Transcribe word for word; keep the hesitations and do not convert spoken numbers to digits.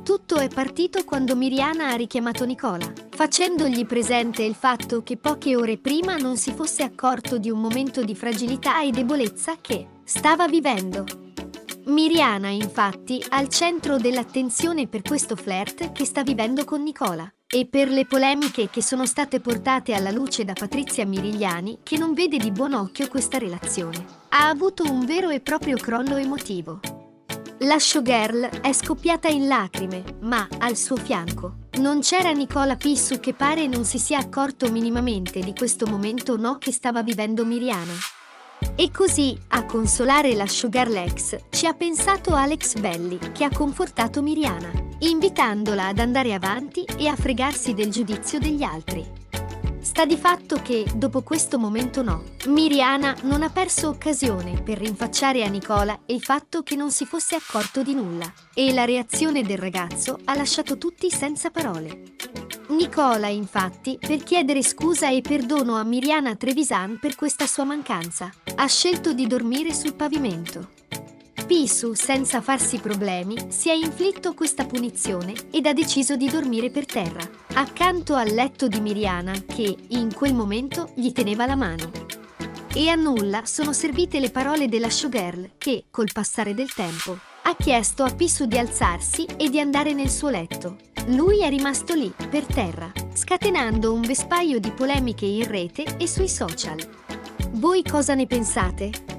Tutto è partito quando Mirjana ha richiamato Nicola, facendogli presente il fatto che poche ore prima non si fosse accorto di un momento di fragilità e debolezza che stava vivendo. Mirjana, infatti, al centro dell'attenzione per questo flirt che sta vivendo con Nicola e per le polemiche che sono state portate alla luce da Patrizia Mirigliani, che non vede di buon occhio questa relazione. Ha avuto un vero e proprio crollo emotivo. La showgirl è scoppiata in lacrime, ma al suo fianco non c'era Nicola Pissu, che pare non si sia accorto minimamente di questo momento no che stava vivendo Mirjana. E così, a consolare la showgirl ex, ci ha pensato Alex Belli, che ha confortato Mirjana, invitandola ad andare avanti e a fregarsi del giudizio degli altri. Sta di fatto che, dopo questo momento no, Mirjana non ha perso occasione per rinfacciare a Nicola il fatto che non si fosse accorto di nulla, e la reazione del ragazzo ha lasciato tutti senza parole. Nicola, infatti, per chiedere scusa e perdono a Mirjana Trevisan per questa sua mancanza, ha scelto di dormire sul pavimento. Pissu, senza farsi problemi, si è inflitto questa punizione ed ha deciso di dormire per terra, accanto al letto di Mirjana, che, in quel momento, gli teneva la mano. E a nulla sono servite le parole della showgirl che, col passare del tempo, ha chiesto a Pissu di alzarsi e di andare nel suo letto. Lui è rimasto lì, per terra, scatenando un vespaio di polemiche in rete e sui social. Voi cosa ne pensate?